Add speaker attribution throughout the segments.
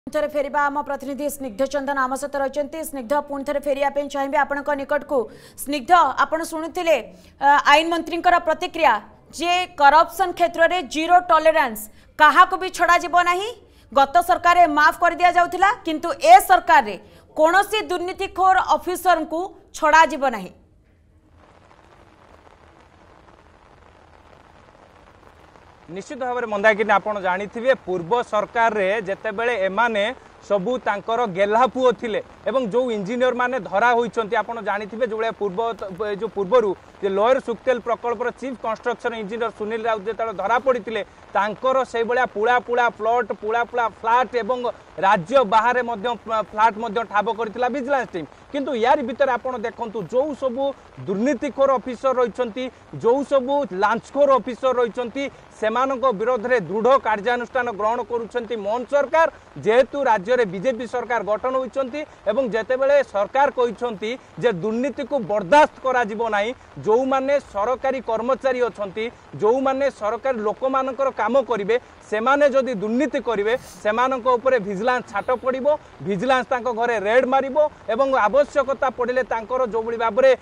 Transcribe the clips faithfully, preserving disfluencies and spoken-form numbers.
Speaker 1: थे फेरिबा आम प्रतिनिधि स्निग्ध चंदन आम सहित रही स्निग्ध पुणी थे फेरिया चाहिए आपण निकट को स्निग्ध आपड़ शुणुते आईन मंत्री प्रतिक्रिया जे करप्शन क्षेत्र में जीरो टॉलरेंस क्या भी छड़ा ना गत सरकार माफ कर दिया जाउथिला किंतु ए सरकार रे कोनोसी दुर्नीतिखोर ऑफिसर को छड़ा जीव नहीं।
Speaker 2: निश्चित भाव में मंदाकिनी आप जानी पूर्व सरकार रे जेतेबेले एमाने सबू तांकर गेल्हा पुओ थिले एवं जो इंजीनियर माने धरा होइछंती आपण जानिथिबे जो पूर्व जो पूर्वरु जे लोयर सुक्तेल प्रकल्पर chief construction engineer Sunil Raut जेतले धरा पड़िथिले तांकर से बळिया पुळा पुळा प्लॉट पुळा पुळा फ्लैट एवं राज्य बाहर मध्य फ्लैट मध्य ठाब करथिला विजिलेंस टीम किंतु यार भीतर आपण देखंतु जो सबू दुर्नीतिखोर ऑफिसर रहिछंती जो सबू लांचखोर ऑफिसर रहिछंती सेमानक विरोध रे दृढ़ कार्यानुष्ठान ग्रहण करूछंती मोहन सरकार जेहेतु राज्य रे बीजेपी सरकार गठन होइछंती एवं जेतेबेले सरकार कहिछंती जे दुर्नीति को बर्दाश्त करा जिवो नाही जो माने सरकारी कर्मचारी अछंती जो माने सरकारी लोक मानकर काम करिवे सेमाने जदि दुर्नीति करिवे सेमानक ऊपर विजिलेंस छाट पड़िबो विजिलेंस तांको घरे रेड मारिबो एवं आवश्यकता पड़िले तांकर जो बळी भाबरे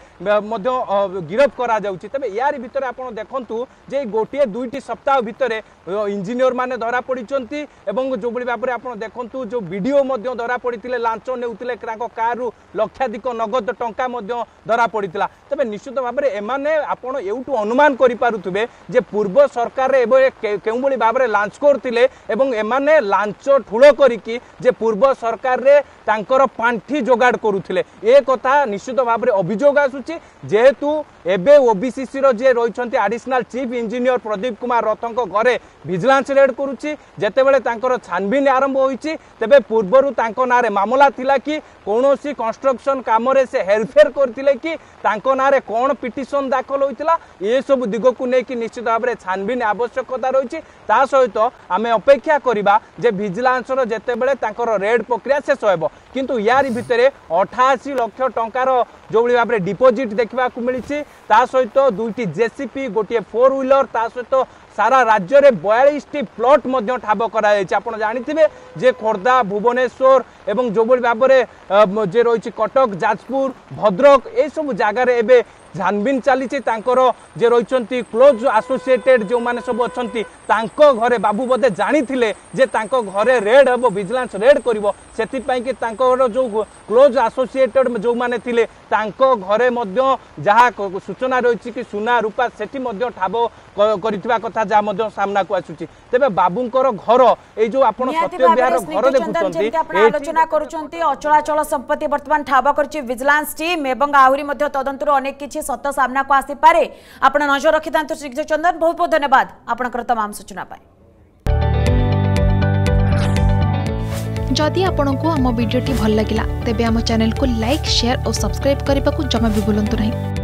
Speaker 2: मध्य गिरफ करा जाउची। तबे यार भितर आपण देखंतु जे गोटिए दुईटी सप्ताह भितर इंजीनियर माने धरा पड़िचंती एवं जो बळी भाबरे आपण देखंतु जो वीडियो मध्य धरा पड़ितिले लांच नेउतिले तांको कारु लक्षाधिक नगद टंका मध्य धरा पड़ितिला। तबे निश्चित भाबरे एमाने आपण एउटु अनुमान करि पारुथबे जे पूर्व सरकार रे एबे केउ बळी भाबरे लांच करथिले एवं एमाने लांच ठुलो करिकि जे पूर्व सरकार रे तांकर पांठी जोगाड़ करुथिले ए कथा निश्चित भाबरे अभियोग आसुची जेहेतु एबे ओबीसीसी रो जे रहिछंती additional chief engineer Pradeep Kumar रथंको घरे विजिलेंस रेड करूची जेतेबेले तांकर छानबीन आरंभ होईची तेबे पूर्वरु तांको नारे मामला थिला कि कोनोसी कंस्ट्रक्शन काम रे से हेरफेर करथिले कि तांको नारे कोन पिटिशन दाखल होइतिला ए सब दिग को नै कि निश्चित भाबरे छानबीन आवश्यकता रहिची ता सहित आमे अपेक्षा करिबा जे विजिलेंस रो जेतेबेले तांकर रेड प्रक्रिया शेष होबो किंतु यार भितरे अठासी लाख टंकार जो भाव में डिपोजिट देखा मिली ता सहित दुईटी जेसीपी गोटे फोर व्हीलर ता सहित सारा राज्य में बयालीस टी प्लॉट ठाब कर जानी जे खोर्धा भुवनेश्वर एवं जो भाव में जे रही कटक जाजपुर भद्रक ये सब जगार एवं छानबीन चली जे रही क्लोज एसोसिएटेड जो मैंने सब अच्छा घरे बाबू बोधे जानी जे घरे रेड हम विजिलेंस रेड कर से जो क्लोज एसोसिएटेड जो मैंने थे घरे जहाँ सूचना रही कि सुना रूपा से ठाब कथा जहाँ सामना को आसूची तेरे बाबूंकर घर यो आप सत्य विहार घर देखुं
Speaker 1: आलोचना करचलाचल संपत्ति बर्तमान ठाब कर विजिलेंस टीम एवं आहरी तदंतर अनेक किसी सत सामना को आसी पारे आपण नजर रखि तांतु स्निग्ध चंदन बहुत बहुत धन्यवाद आपनकर तमाम सूचना पाए।
Speaker 3: जदि आपंक आम भिडी भल लगा तेब आम चैनल को लाइक शेयर और सब्सक्राइब करने को जमा भी भूलु नहीं।